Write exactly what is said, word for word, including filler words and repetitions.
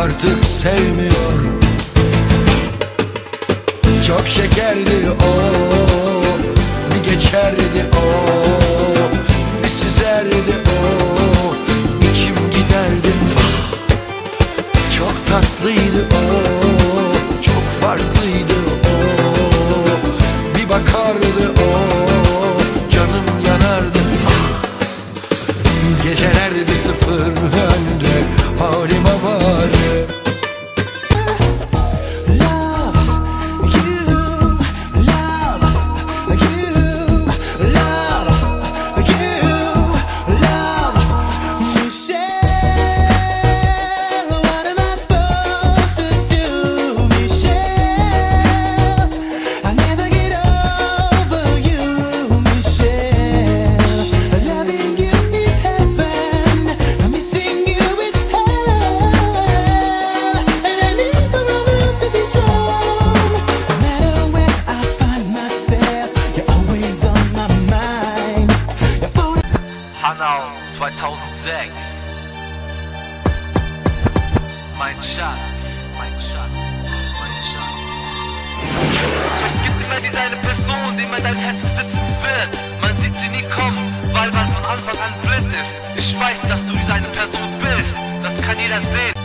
artık sevmiyor. Çok şekerdi o, bir geçerdi o, bir süzerdi o, içim giderdi. Çok tatlıydı o, çok farklıydı o, bir bakardı o, canım yanardı. Gecelerde sıfır önde halime vardı. Hanau zweitausendsechs. Mein Schatz, mein Schatz, mein Schatz. Es gibt immer diese eine Person, die man dein Herz besitzen wird. Man sieht sie nie kommen, weil man von Anfang an blind ist. Ich weiß, dass du diese eine Person bist, das kann jeder sehen.